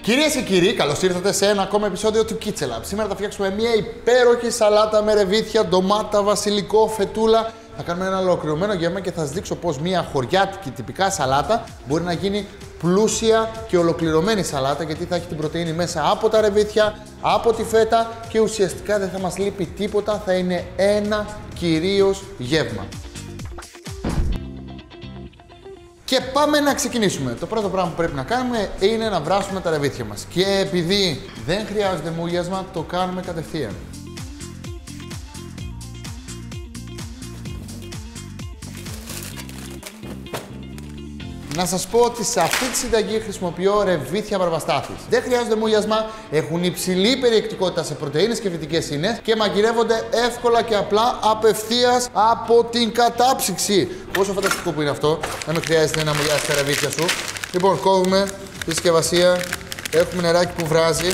Κυρίες και κύριοι, καλώς ήρθατε σε ένα ακόμα επεισόδιο του Kitchen Lab. Σήμερα θα φτιάξουμε μια υπέροχη σαλάτα με ρεβίθια, ντομάτα, βασιλικό, φετούλα. Θα κάνουμε ένα ολοκληρωμένο γεύμα και θα σας δείξω πως μια χωριάτικη τυπικά σαλάτα μπορεί να γίνει πλούσια και ολοκληρωμένη σαλάτα, γιατί θα έχει την πρωτεΐνη μέσα από τα ρεβίθια, από τη φέτα και ουσιαστικά δεν θα μας λείπει τίποτα, θα είναι ένα κυρίως γεύμα. Και πάμε να ξεκινήσουμε. Το πρώτο πράγμα που πρέπει να κάνουμε είναι να βράσουμε τα ρεβίθια μας. Και επειδή δεν χρειάζεται μούγιασμα, το κάνουμε κατευθείαν. Να σας πω ότι σε αυτή τη συνταγή χρησιμοποιώ ρεβίθια βαρβαστάθης. Δεν χρειάζεται μούγιασμα, έχουν υψηλή περιεκτικότητα σε πρωτεΐνες και φυτικές ίνες και μαγειρεύονται εύκολα και απλά απευθείας από την κατάψυξη. Πόσο φανταστικό που είναι αυτό, να μην χρειάζεται να μουλιάσεις τα ρεβίθια σου. Λοιπόν, κόβουμε τη συσκευασία, έχουμε νεράκι που βράζει.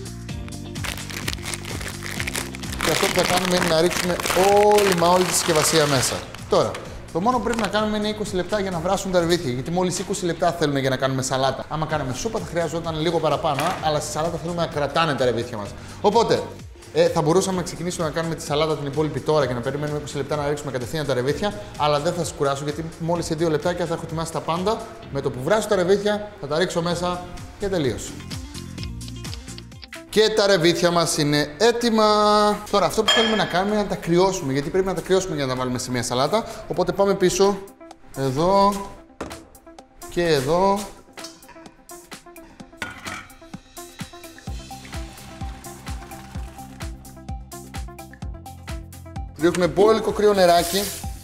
Και αυτό που θα κάνουμε είναι να ρίξουμε όλη τη συσκευασία μέσα. Τώρα, το μόνο που πρέπει να κάνουμε είναι 20 λεπτά για να βράσουν τα ρεβίθια. Γιατί μόλις 20 λεπτά θέλουν για να κάνουμε σαλάτα. Άμα κάνουμε σούπα θα χρειαζόταν λίγο παραπάνω, αλλά στη σαλάτα θέλουμε να κρατάνε τα ρεβίθια μας. Οπότε, θα μπορούσαμε να ξεκινήσουμε να κάνουμε τη σαλάτα την υπόλοιπη τώρα και να περιμένουμε 20 λεπτά να ρίξουμε κατευθείαν τα ρεβίθια. Αλλά δεν θα σας κουράσω γιατί μόλις σε 2 λεπτάκια θα έχω ετοιμάσει τα πάντα. Με το που βράσω τα ρεβίθια θα τα ρίξω μέσα και τελείωσε. Και τα ρεβίθια μας είναι έτοιμα. Τώρα αυτό που θέλουμε να κάνουμε είναι να τα κρυώσουμε, γιατί πρέπει να τα κρυώσουμε για να τα βάλουμε σε μια σαλάτα. Οπότε πάμε πίσω, εδώ και εδώ. Ρίχνουμε μπόλικο κρύο νεράκι.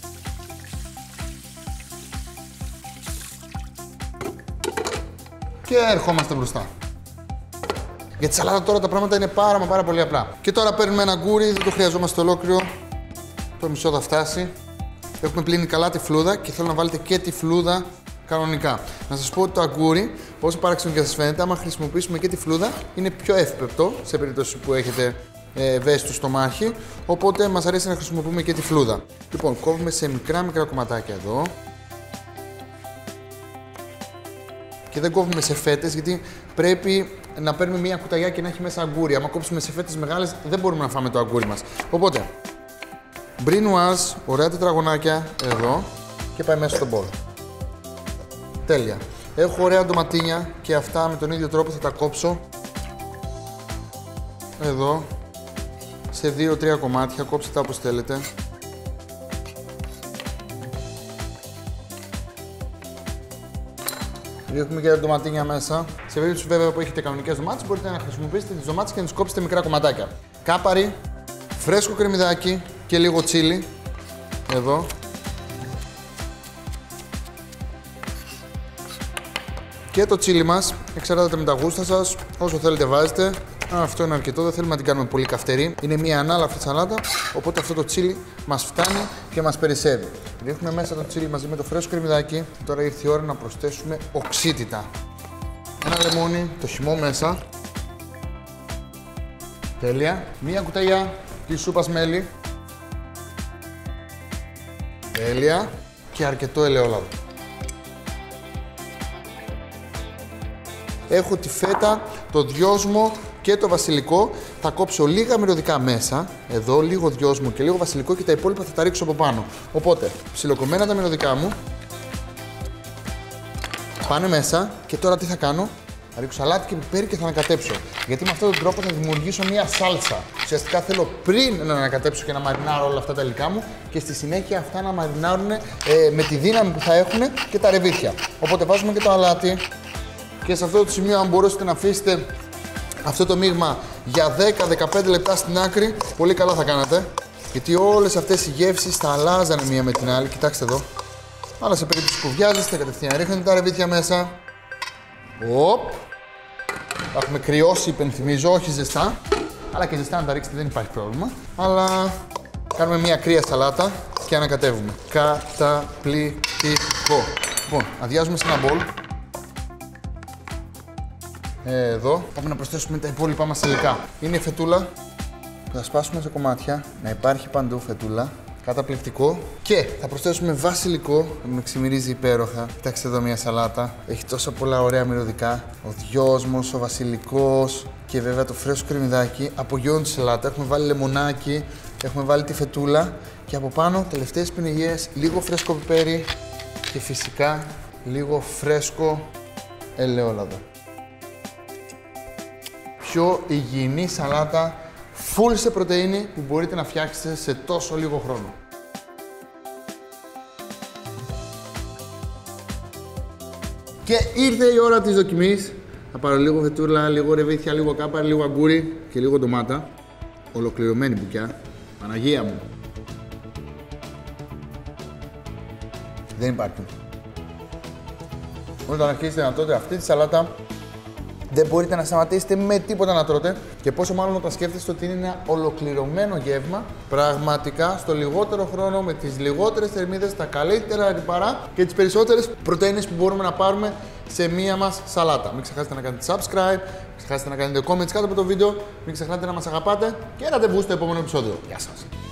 Και ερχόμαστε μπροστά. Για τη σαλάτα τώρα τα πράγματα είναι πάρα πολύ απλά. Και τώρα παίρνουμε ένα γκούρι, δεν το χρειαζόμαστε ολόκληρο. Το μισό θα φτάσει. Έχουμε πλύνει καλά τη φλούδα και θέλω να βάλετε και τη φλούδα κανονικά. Να σας πω ότι το αγκούρι, όσο παράξενο και σας φαίνεται, άμα χρησιμοποιήσουμε και τη φλούδα, είναι πιο εύπεπτο σε περίπτωση που έχετε ευαίσθητο στομάχι. Οπότε μας αρέσει να χρησιμοποιούμε και τη φλούδα. Λοιπόν, κόβουμε σε μικρά κομματάκια εδώ. Και δεν κόβουμε σε φέτες, γιατί πρέπει να παίρνουμε μια κουταλιά και να έχει μέσα αγκούρι. Αν κόψουμε σε φέτες μεγάλες, δεν μπορούμε να φάμε το αγκούρι μας. Οπότε, μπρινουάζ, ωραία τετραγωνάκια εδώ και πάει μέσα στο μπολ. Τέλεια. Έχω ωραία ντοματίνια και αυτά με τον ίδιο τρόπο θα τα κόψω εδώ σε 2-3 κομμάτια. Κόψτε τα όπως θέλετε. Ρίχνουμε και τα ντοματίνια μέσα. Σε περίπτωση βέβαια που έχετε κανονικές ντομάτες, μπορείτε να χρησιμοποιήσετε τις ντομάτες και να τις κόψετε μικρά κομματάκια. Κάπαρι, φρέσκο κρεμμυδάκι και λίγο τσίλι. Εδώ. Και το τσίλι μας εξαρτάται με τα γούστα σας. Όσο θέλετε βάζετε. Αυτό είναι αρκετό, δεν θέλουμε να την κάνουμε πολύ καυτερή. Είναι μια ανάλαφρη σαλάτα, οπότε αυτό το τσίλι μας φτάνει και μας περισσεύει. Ρίχνουμε μέσα το τσίλι μαζί με το φρέσκο κρεμμυδάκι. Τώρα ήρθε η ώρα να προσθέσουμε οξύτητα. Ένα λεμόνι, το χυμό μέσα. Τέλεια. Μία κουταλιά της σούπας μέλι. Τέλεια. Και αρκετό ελαιόλαδο. Έχω τη φέτα, το δυόσμο και το βασιλικό. Θα κόψω λίγα μυρωδικά μέσα, εδώ λίγο δυόσμο και λίγο βασιλικό και τα υπόλοιπα θα τα ρίξω από πάνω. Οπότε, ψιλοκομμένα τα μυρωδικά μου πάνε μέσα και τώρα τι θα κάνω? Θα ρίξω αλάτι και πιπέρι και θα ανακατέψω. Γιατί με αυτόν τον τρόπο θα δημιουργήσω μια σάλσα. Ουσιαστικά θέλω πριν να ανακατέψω και να μαρινάρω όλα αυτά τα υλικά μου και στη συνέχεια αυτά να μαρινάρουν με τη δύναμη που θα έχουν και τα ρεβίθια. Οπότε βάζουμε και το αλάτι. Και σε αυτό το σημείο, αν μπορούσατε να αφήσετε αυτό το μείγμα για 10-15 λεπτά στην άκρη, πολύ καλά θα κάνατε. Γιατί όλες αυτές οι γεύσεις θα αλλάζανε μία με την άλλη. Κοιτάξτε εδώ. Αλλά σε περίπτωση που βιάζεστε, κατευθείαν ρίχνετε τα ρεβίθια μέσα. Οπ. Τα έχουμε κρυώσει, υπενθυμίζω, όχι ζεστά. Αλλά και ζεστά να τα ρίξετε δεν υπάρχει πρόβλημα. Αλλά κάνουμε μία κρύα σαλάτα και ανακατεύουμε. Καταπληκτικό. Λοιπόν, αδειάζουμε σε ένα μπολ. Εδώ πάμε να προσθέσουμε τα υπόλοιπα μας υλικά. Είναι η φετούλα που θα σπάσουμε σε κομμάτια, να υπάρχει παντού φετούλα. Καταπληκτικό. Και θα προσθέσουμε βασιλικό, με ξημυρίζει υπέροχα. Κοιτάξτε εδώ μια σαλάτα. Έχει τόσα πολλά ωραία μυρωδικά. Ο δυόσμος, ο βασιλικός και βέβαια το φρέσκο κρεμμυδάκι. Απογειώνει τη σαλάτα. Έχουμε βάλει λεμονάκι, έχουμε βάλει τη φετούλα. Και από πάνω τελευταίες πνιγές, λίγο φρέσκο πιπέρι και φυσικά λίγο φρέσκο ελαιόλαδο. Πιο υγιεινή σαλάτα, full σε πρωτεΐνη που μπορείτε να φτιάξετε σε τόσο λίγο χρόνο. Και ήρθε η ώρα της δοκιμής. Θα πάρω λίγο φετούλα, λίγο ρεβίθια, λίγο κάπαρ, λίγο αγκούρι και λίγο ντομάτα. Ολοκληρωμένη μπουκιά. Παναγία μου. Δεν υπάρχει. Όταν αρχίσετε να τρώτε αυτή τη σαλάτα, δεν μπορείτε να σταματήσετε με τίποτα να τρώτε. Και πόσο μάλλον όταν σκέφτεστε ότι είναι ένα ολοκληρωμένο γεύμα, πραγματικά στο λιγότερο χρόνο, με τις λιγότερες θερμίδες, τα καλύτερα λιπαρά και τις περισσότερες πρωτεΐνες που μπορούμε να πάρουμε σε μία μας σαλάτα. Μην ξεχάσετε να κάνετε subscribe, μην ξεχάσετε να κάνετε comments κάτω από το βίντεο, μην ξεχνάτε να μας αγαπάτε και ραντεβού στο επόμενο επεισόδιο. Γεια σας!